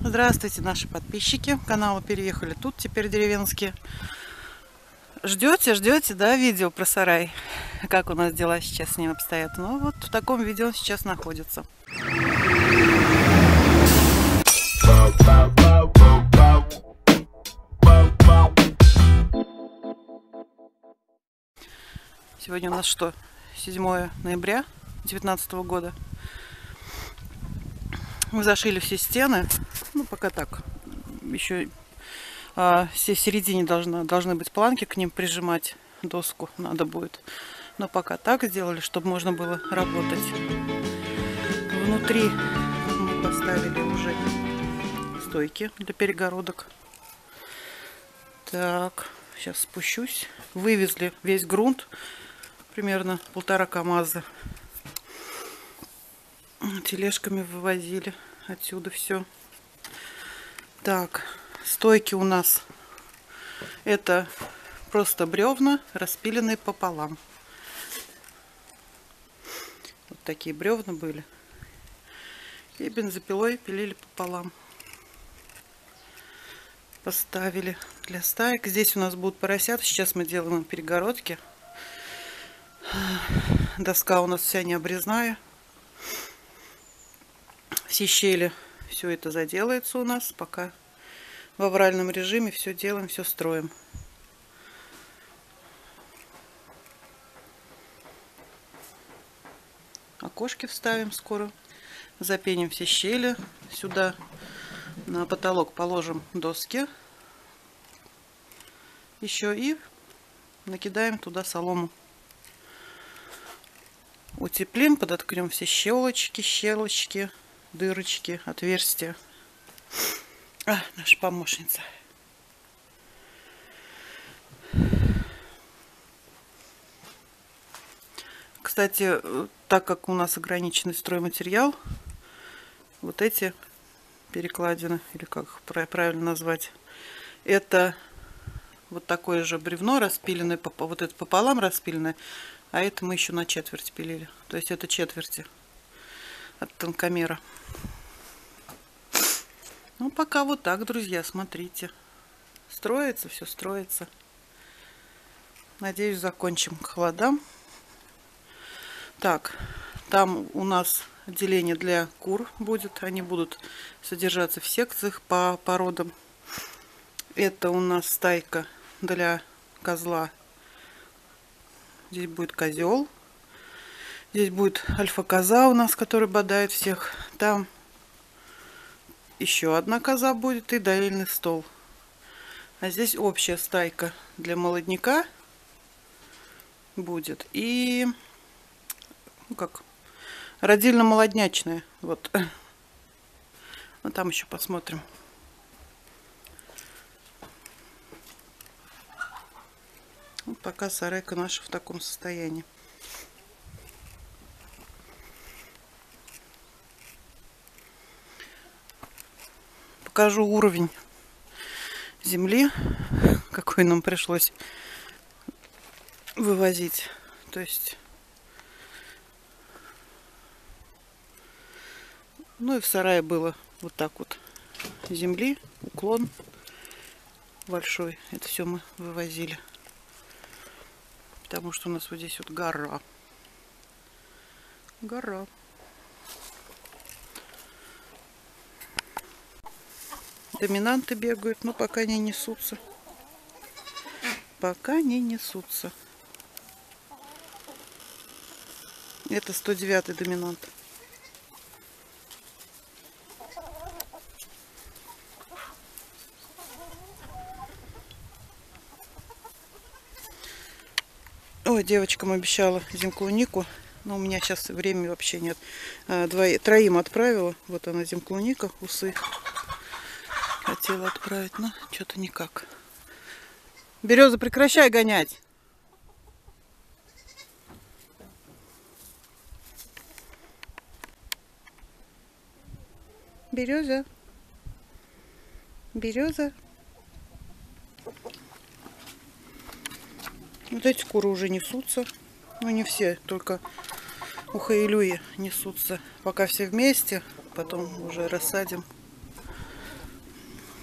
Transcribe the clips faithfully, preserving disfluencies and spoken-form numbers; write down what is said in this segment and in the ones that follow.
Здравствуйте, наши подписчики канала «Переехали тут», теперь деревенские. Ждете, ждете, да, видео про сарай? Как у нас дела сейчас с ним обстоят? Ну вот в таком видео он сейчас находится. Сегодня у нас что? седьмое ноября две тысячи девятнадцатого года. Мы зашили все стены. Ну, пока так. Еще а, в середине должна, должны быть планки, к ним прижимать доску надо будет. Но пока так сделали, чтобы можно было работать. Внутри мы поставили уже стойки для перегородок. Так, сейчас спущусь. Вывезли весь грунт. Примерно полтора КАМАЗа. Тележками вывозили отсюда все. Так, стойки у нас это просто бревна, распиленные пополам. Вот такие бревна были. И бензопилой пилили пополам. Поставили для стаек. Здесь у нас будут поросята. Сейчас мы делаем им перегородки. Доска у нас вся не обрезная. Все щели, все это заделается у нас, пока в авральном режиме все делаем, все строим. Окошки вставим скоро, запеним все щели. Сюда на потолок положим доски еще и накидаем туда солому. Утеплим, подоткнем все щелочки, щелочки. Дырочки, отверстия. А, наша помощница. Кстати, так как у нас ограниченный стройматериал, вот эти перекладины, или как их правильно назвать, это вот такое же бревно распиленное, вот это пополам распиленное, а это мы еще на четверть пилили. То есть это четверти от тонкомера. Ну, пока вот так, друзья, смотрите. Строится, все строится. Надеюсь, закончим к холодам. Так, там у нас отделение для кур будет. Они будут содержаться в секциях по породам. Это у нас стайка для козла. Здесь будет козел. Здесь будет альфа-коза у нас, которая бодает всех. Там еще одна коза будет и доильный стол. А здесь общая стайка для молодняка будет. И ну как, родильно-молоднячная. Вот. Ну там еще посмотрим. Вот пока сарайка наша в таком состоянии. Покажу уровень земли, какой нам пришлось вывозить. То есть, ну и в сарае было вот так вот земли, уклон большой. Это все мы вывозили, потому что у нас вот здесь вот гора, гора. Доминанты бегают, но пока не несутся. Пока не несутся. Это сто девятый доминант. Ой, девочкам обещала земклунику. Но у меня сейчас времени вообще нет. Двое, троим отправила. Вот она, земклуника, усы. Хотела отправить, но что-то никак. Береза, прекращай гонять. Береза. Береза. Вот эти куры уже несутся. Ну, не все, только уха и люи несутся. Пока все вместе, потом уже рассадим.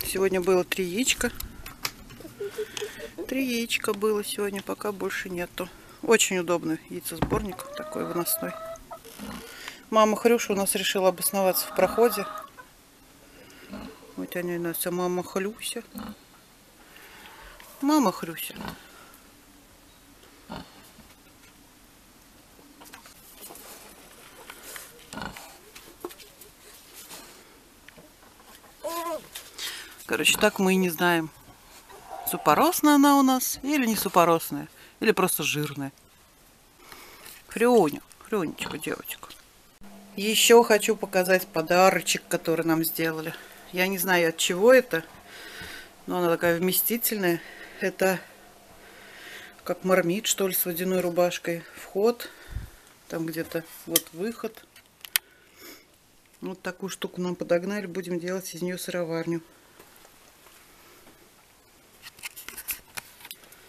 Сегодня было три яичка. Три яичка было сегодня, пока больше нету. Очень удобный яйцесборник, такой выносной. Мама Хрюша у нас решила обосноваться в проходе. Вот они у нас, а мама Хлюся. Мама Хрюся. Короче, так мы и не знаем, супоросная она у нас или не супоросная, или просто жирная. Хрюня, Хрюнечка, девочка. Еще хочу показать подарочек, который нам сделали. Я не знаю, от чего это, но она такая вместительная. Это как мармит, что ли, с водяной рубашкой. Вход, там где-то вот выход. Вот такую штуку нам подогнали. Будем делать из нее сыроварню.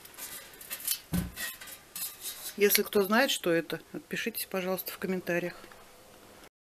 Если кто знает, что это, отпишитесь, пожалуйста, в комментариях.